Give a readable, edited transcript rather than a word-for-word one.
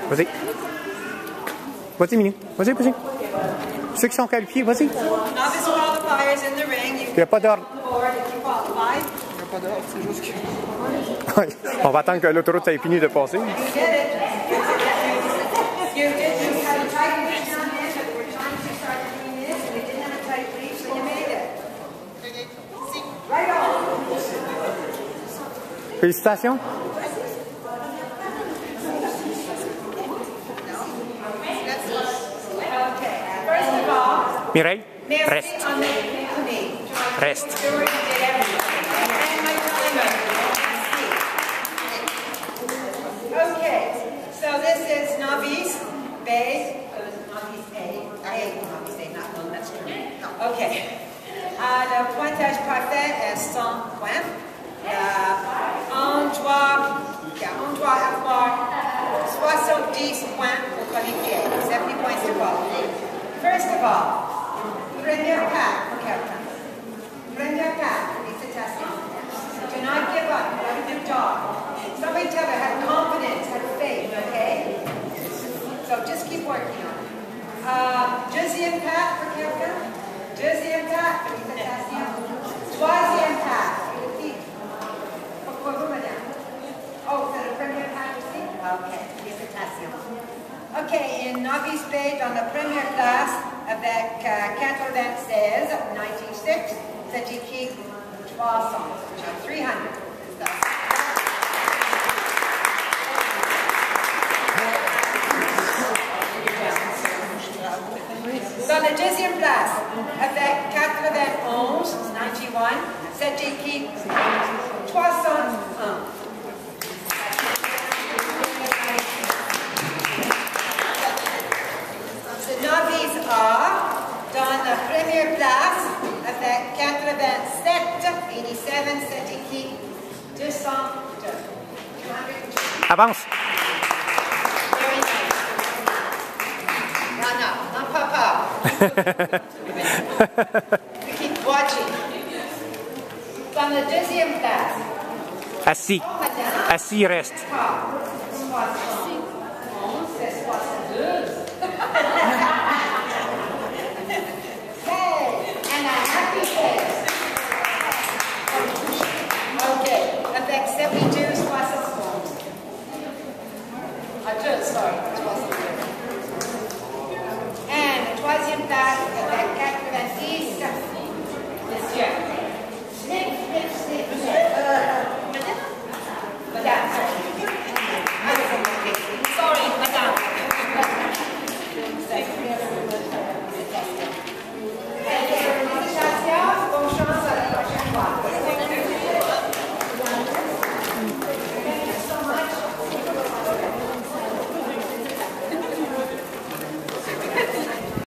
Vas-y. Vas-y, Minou. Vas-y, vas-y. Ceux qui sont qualifiés, vas-y. Novice qualifiers in the ring. Il n'y a pas d'ordre. Il n'y a pas d'ordre, c'est juste que... On va attendre que l'autoroute ait fini de passer. Félicitations. Mireille, reste. Reste. Okay, so this is Novice Bay. Novice A. Novice A, not no, that's true. No. Okay. Le pointage parfait est 100 points. On doit avoir 70 points pour qualifier. 70 points to qualify. First of all, premier pas pour quelqu'un. Premier pas, félicitations. Do not give up. You have a good job. Somebody tell her, have confidence, have faith, okay? So just keep working on it. Deuxième pas pour quelqu'un. Deuxième pas, félicitations. Troisième pas, pourquoi vous, madame? Oh, c'est le premier pas aussi? Ok, félicitations. Ok, in Novice Bay, dans la première classe, avec 96, 96, cette équipe 300, 300. Dans la deuxième place, avec 91, 91, cette équipe 301. Le Novice A, dans la première place, avec 87, 87, cette équipe 202. Avance. Non, papa. Keep watching. Dans la deuxième place. Assis. Assis, reste. 71, c'est 62. Hey, and a happy face. Okay, avec 72, 71. Sorry, 72. And troisième place avec 90, monsieur.